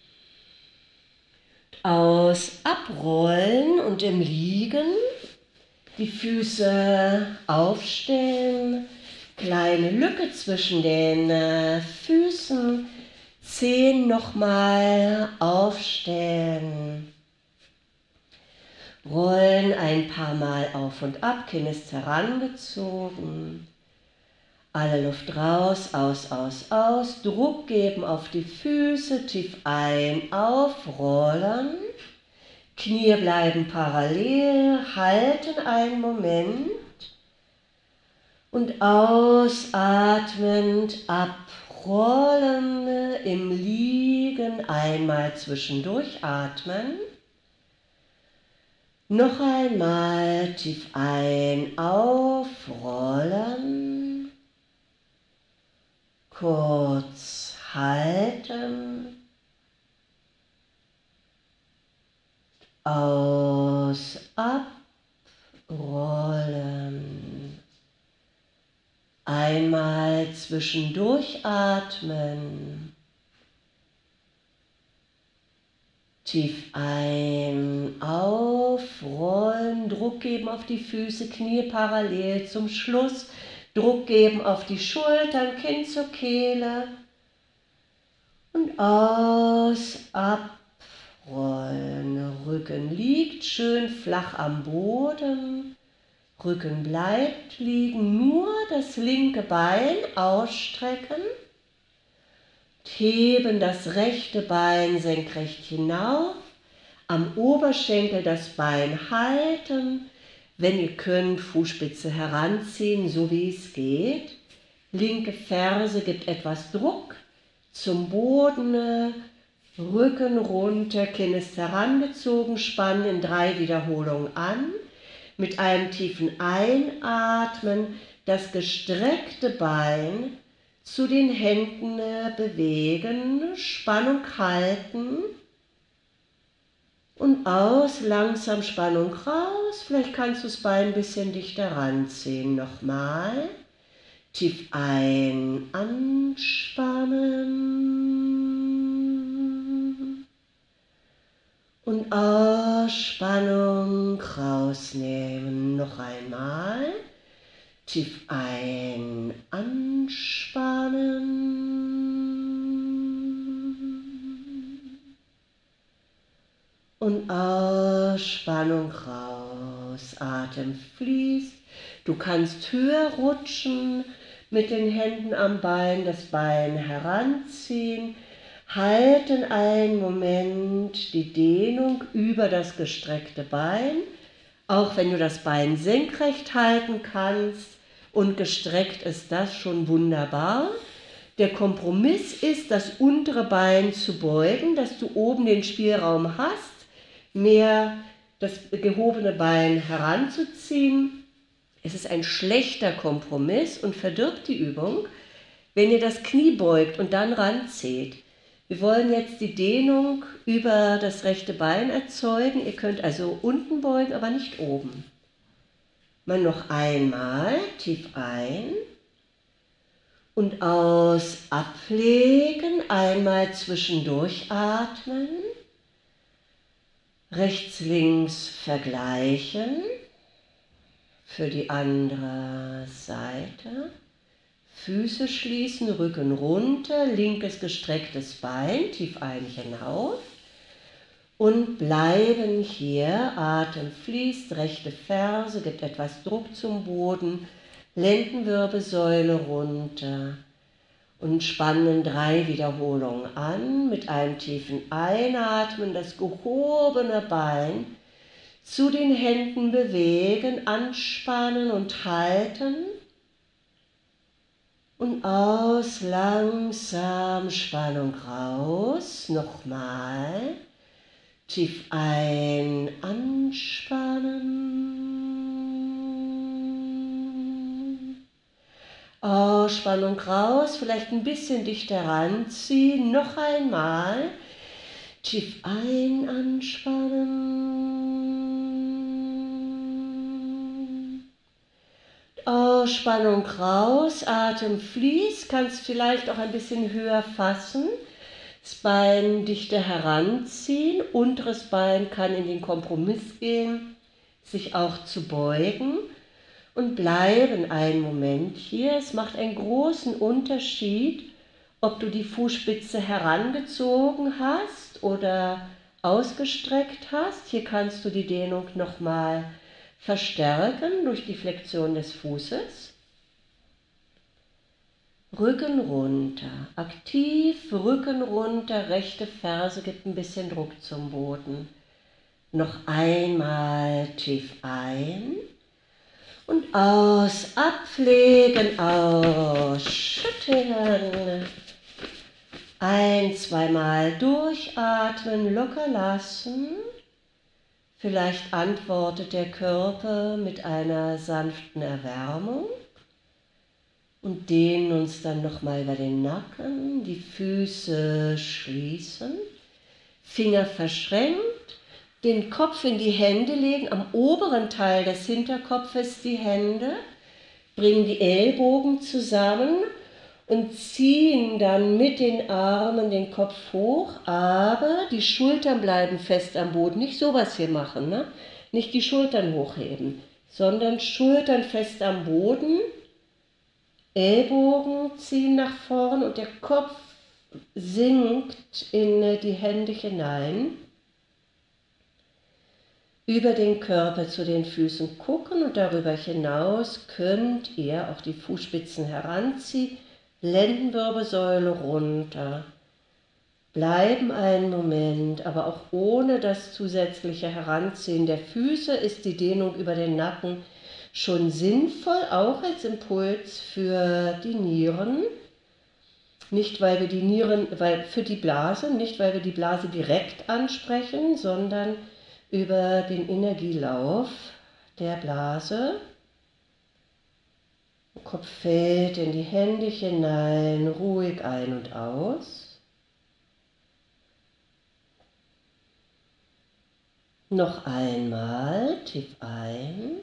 Aus, abrollen und im Liegen die Füße aufstellen, kleine Lücke zwischen den äh, Füßen, Zehen nochmal aufstellen, rollen ein paar Mal auf und ab, Kinn ist herangezogen, alle Luft raus, aus, aus, aus, Druck geben auf die Füße, tief ein, aufrollen, Knie bleiben parallel, halten einen Moment und ausatmend abrollen, im Liegen einmal zwischendurch atmen. Noch einmal tief ein, aufrollen, kurz halten, aus, abrollen, einmal zwischendurch atmen, tief ein, aufrollen, Druck geben auf die Füße, Knie parallel zum Schluss, Druck geben auf die Schultern, Kinn zur Kehle und aus, abrollen, Rücken liegt schön flach am Boden, Rücken bleibt liegen, nur das linke Bein ausstrecken, heben das rechte Bein senkrecht hinauf, am Oberschenkel das Bein halten, Wenn ihr könnt, Fußspitze heranziehen, so wie es geht. Linke Ferse gibt etwas Druck zum Boden, Rücken runter, Kinn ist herangezogen, spannen in drei Wiederholungen an. Mit einem tiefen Einatmen das gestreckte Bein zu den Händen bewegen, Spannung halten und aus, langsam Spannung raus. Vielleicht kannst du das Bein ein bisschen dichter ranziehen. Nochmal. Tief ein, anspannen und aus, Spannung rausnehmen. Noch einmal. Tief ein, anspannen und aus, Spannung raus. Atem fließt. Du kannst höher rutschen, mit den Händen am Bein das Bein heranziehen. Halten einen Moment die Dehnung über das gestreckte Bein. Auch wenn du das Bein senkrecht halten kannst und gestreckt ist das schon wunderbar. Der Kompromiss ist, das untere Bein zu beugen, dass du oben den Spielraum hast, mehr das gehobene Bein heranzuziehen. Es ist ein schlechter Kompromiss und verdirbt die Übung, wenn ihr das Knie beugt und dann ranzieht. Wir wollen jetzt die Dehnung über das rechte Bein erzeugen. Ihr könnt also unten beugen, aber nicht oben. Mal noch einmal tief ein und aus, ablegen, einmal zwischendurch atmen, rechts, links vergleichen. Für die andere Seite. Füße schließen, Rücken runter, linkes gestrecktes Bein, tief ein hinaus. Und bleiben hier, Atem fließt, rechte Ferse, gibt etwas Druck zum Boden, Lendenwirbelsäule runter. Und spannen drei Wiederholungen an, mit einem tiefen Einatmen, das gehobene Bein zu den Händen bewegen, anspannen und halten und aus, langsam Spannung raus, nochmal, tief ein, anspannen, aus, Spannung raus, vielleicht ein bisschen dichter ranziehen, noch einmal, tief ein, anspannen, aus, Spannung raus, Atem fließt, kannst vielleicht auch ein bisschen höher fassen, das Bein dichter heranziehen, unteres Bein kann in den Kompromiss gehen, sich auch zu beugen und bleiben einen Moment hier. Es macht einen großen Unterschied, ob du die Fußspitze herangezogen hast oder ausgestreckt hast. Hier kannst du die Dehnung nochmal verstärken durch die Flexion des Fußes. Rücken runter, aktiv, Rücken runter, rechte Ferse gibt ein bisschen Druck zum Boden. Noch einmal tief ein und aus, ablegen, ausschütteln. Ein-, zweimal durchatmen, locker lassen. Vielleicht antwortet der Körper mit einer sanften Erwärmung und dehnen uns dann nochmal über den Nacken, die Füße schließen, Finger verschränkt, den Kopf in die Hände legen, am oberen Teil des Hinterkopfes die Hände, bringen die Ellbogen zusammen und ziehen dann mit den Armen den Kopf hoch, aber die Schultern bleiben fest am Boden. Nicht sowas hier machen, ne? Nicht die Schultern hochheben, sondern Schultern fest am Boden, Ellbogen ziehen nach vorn und der Kopf sinkt in die Hände hinein. Über den Körper zu den Füßen gucken und darüber hinaus könnt ihr auch die Fußspitzen heranziehen, Lendenwirbelsäule runter, bleiben einen Moment, aber auch ohne das zusätzliche Heranziehen der Füße ist die Dehnung über den Nacken schon sinnvoll, auch als Impuls für die Nieren. Nicht, weil wir die Nieren, weil für die Blase, nicht, weil wir die Blase direkt ansprechen, sondern über den Energielauf der Blase. Der Kopf fällt in die Hände hinein, ruhig ein und aus. Noch einmal tief ein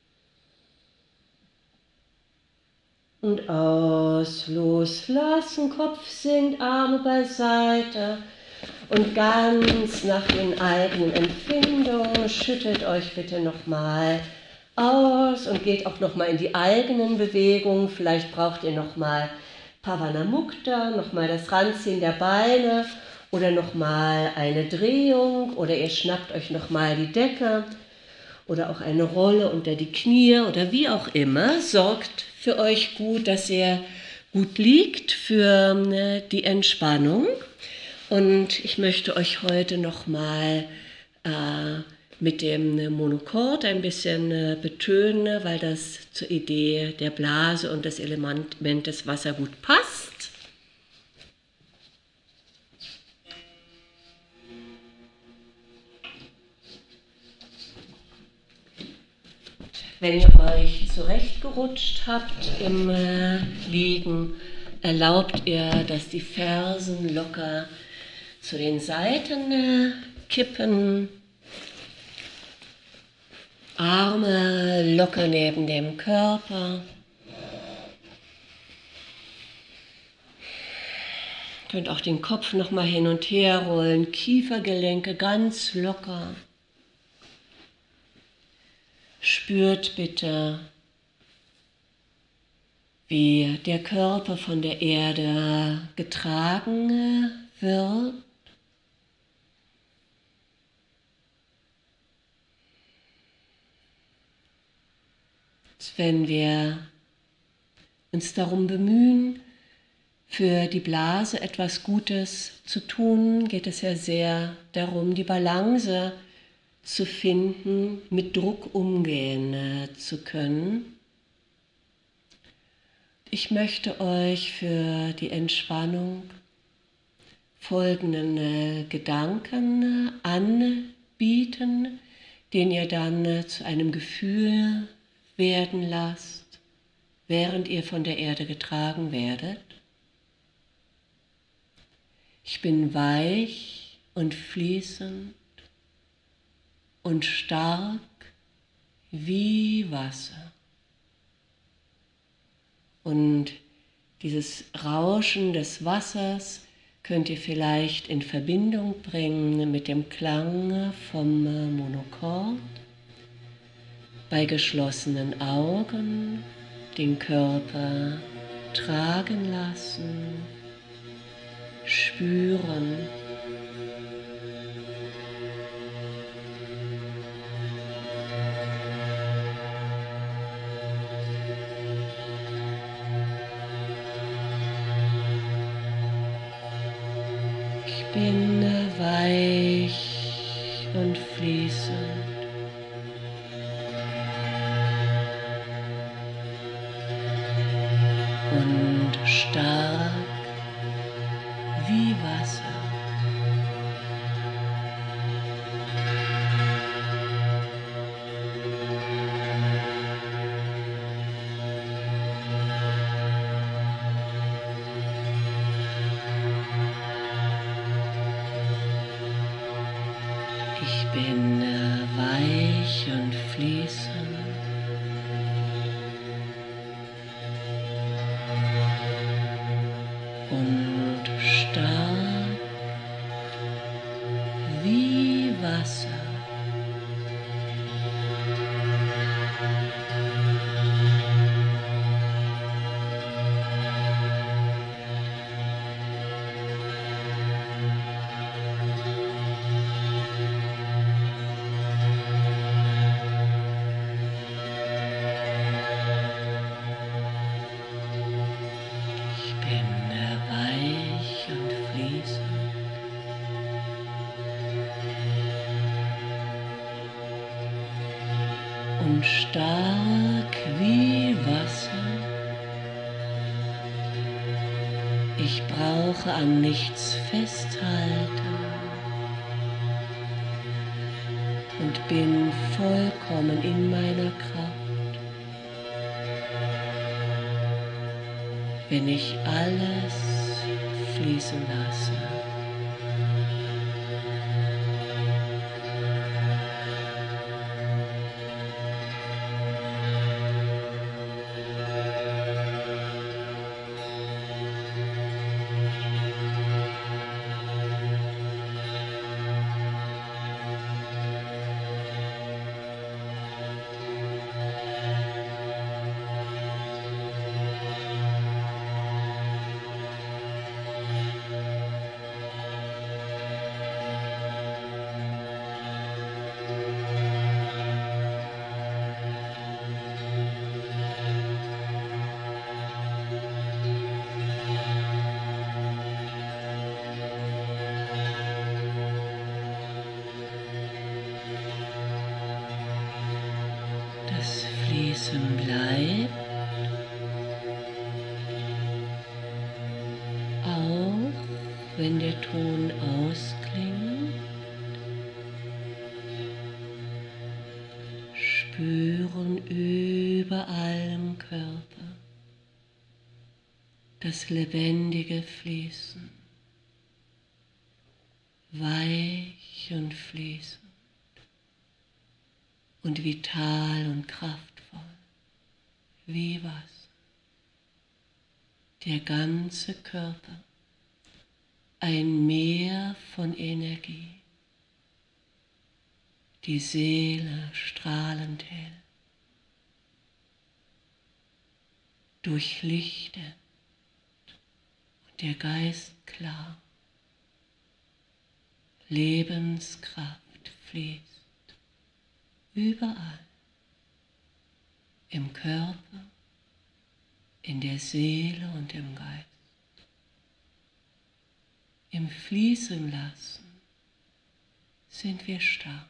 und aus, loslassen, Kopf sinkt, Arme beiseite und ganz nach den eigenen Empfindungen schüttelt euch bitte nochmal aus und geht auch nochmal in die eigenen Bewegungen. Vielleicht braucht ihr nochmal Pavana Mukta, nochmal das Ranziehen der Beine oder nochmal eine Drehung oder ihr schnappt euch nochmal die Decke oder auch eine Rolle unter die Knie oder wie auch immer. Sorgt für euch gut, dass ihr gut liegt für die Entspannung. Und ich möchte euch heute nochmal äh, mit dem Monochord ein bisschen äh, betönen, weil das zur Idee der Blase und des Elementes Wasser gut passt. Wenn ihr euch zurechtgerutscht habt im äh, Liegen, erlaubt ihr, dass die Fersen locker zu den Seiten äh, kippen, Arme locker neben dem Körper. Ihr könnt auch den Kopf noch mal hin und her rollen, Kiefergelenke ganz locker. Spürt bitte, wie der Körper von der Erde getragen wird. Als wenn wir uns darum bemühen, für die Blase etwas Gutes zu tun, geht es ja sehr darum, die Balance zu finden, mit Druck umgehen äh, zu können. Ich möchte euch für die Entspannung folgenden äh, Gedanken äh, anbieten, den ihr dann äh, zu einem Gefühl werden lasst, während ihr von der Erde getragen werdet. Ich bin weich und fließend und stark wie Wasser. Und dieses Rauschen des Wassers könnt ihr vielleicht in Verbindung bringen mit dem Klang vom Monochord. Bei geschlossenen Augen den Körper tragen lassen, spüren. Ich bin weich und fließend. Und stark wie Wasser. und stark wie Wasser. Ich brauche an nichts festhalten und bin vollkommen in meiner Kraft, wenn ich alles fließen lasse. Das Fließen bleibt, auch wenn der Ton ausklingt. Spüren überall im Körper das lebendige Fließen, weich und fließend und vital und kraftvoll, wie Wasser. Der ganze Körper, ein Meer von Energie, die Seele strahlend hell, durchlichtet und der Geist klar. Lebenskraft fließt überall, im Körper, in der Seele und im Geist. Im Fließen lassen sind wir stark.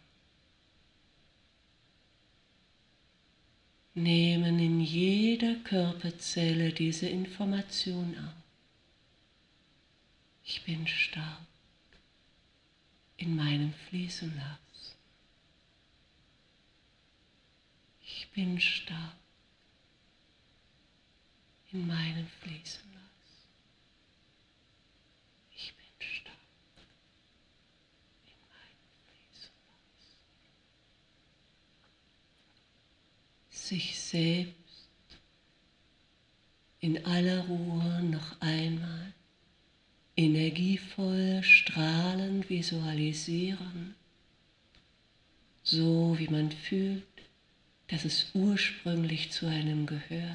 Nehmen in jeder Körperzelle diese Information auf. Ich bin stark in meinem Fließen lassen. Ich bin stark in meinem Fließen lassen. Ich bin stark in meinem Fließen lassen. Sich selbst in aller Ruhe noch einmal energievoll, strahlend visualisieren, so wie man fühlt, dass es ursprünglich zu einem gehört.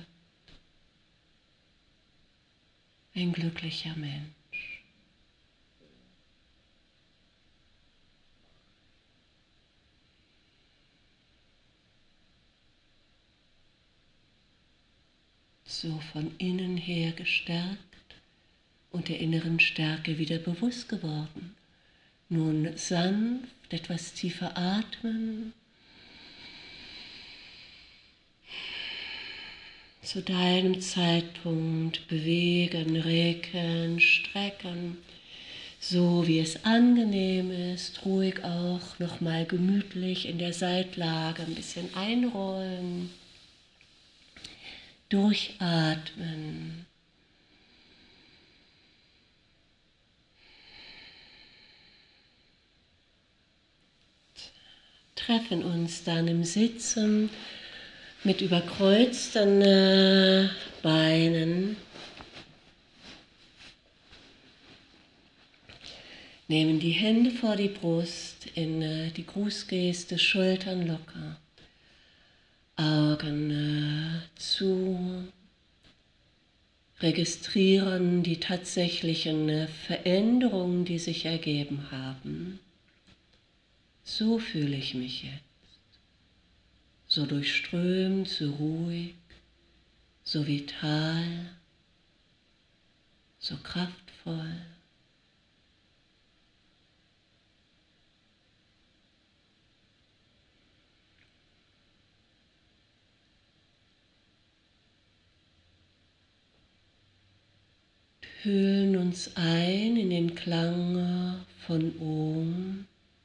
Ein glücklicher Mensch. So von innen her gestärkt und der inneren Stärke wieder bewusst geworden. Nun sanft etwas tiefer atmen. Zu deinem Zeitpunkt bewegen, recken, strecken, so wie es angenehm ist, ruhig auch nochmal gemütlich in der Seitlage ein bisschen einrollen, durchatmen. Treffen uns dann im Sitzen mit überkreuzten äh, Beinen. Nehmen die Hände vor die Brust in äh, die Grußgeste, Schultern locker, Augen äh, zu, registrieren die tatsächlichen äh, Veränderungen, die sich ergeben haben. So fühle ich mich jetzt. So durchströmt, so ruhig, so vital, so kraftvoll. hüllen uns ein in den Klang von Om,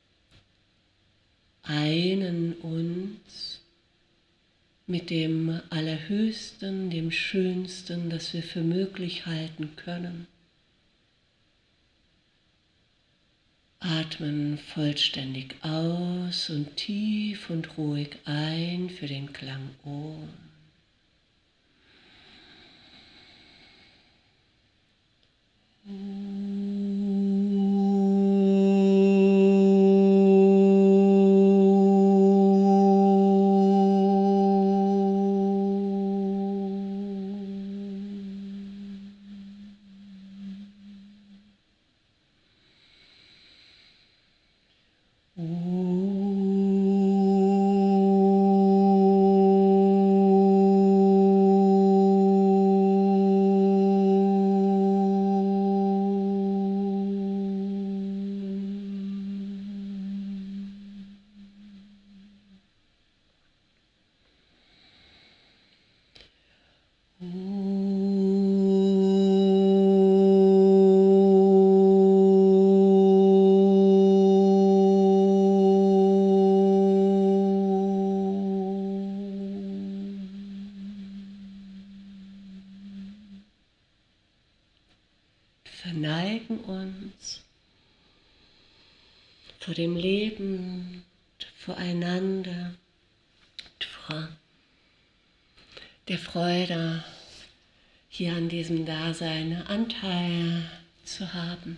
einen uns mit dem Allerhöchsten, dem Schönsten, das wir für möglich halten können. Atmen vollständig aus und tief und ruhig ein für den Klang Om. Verneigen uns vor dem Leben, voreinander, vor der Freude, hier an diesem Dasein Anteil zu haben.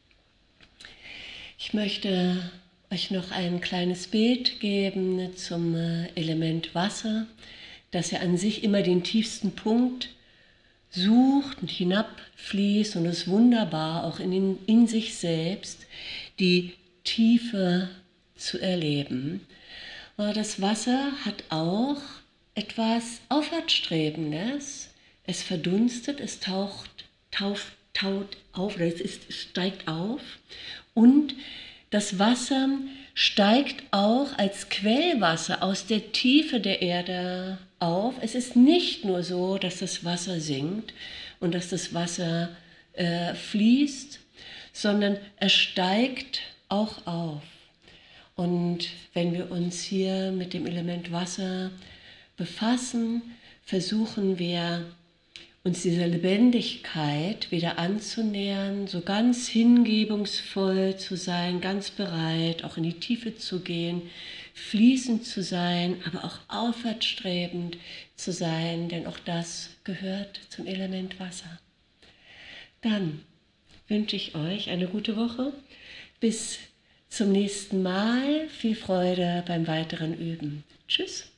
Ich möchte euch noch ein kleines Bild geben zum Element Wasser, das ja an sich immer den tiefsten Punkt sucht und hinabfließt und es wunderbar auch in, in sich selbst die Tiefe zu erleben. Aber das Wasser hat auch etwas Aufwärtsstrebendes. Es verdunstet, es taucht, taucht, taut auf, es ist, steigt auf und das Wasser steigt auch als Quellwasser aus der Tiefe der Erde auf. Es ist nicht nur so, dass das Wasser sinkt und dass das Wasser äh, fließt, sondern es steigt auch auf. Und wenn wir uns hier mit dem Element Wasser befassen, versuchen wir, uns dieser Lebendigkeit wieder anzunähern, so ganz hingebungsvoll zu sein, ganz bereit, auch in die Tiefe zu gehen, fließend zu sein, aber auch aufwärtsstrebend zu sein, denn auch das gehört zum Element Wasser. Dann wünsche ich euch eine gute Woche. Bis zum nächsten Mal. Viel Freude beim weiteren Üben. Tschüss.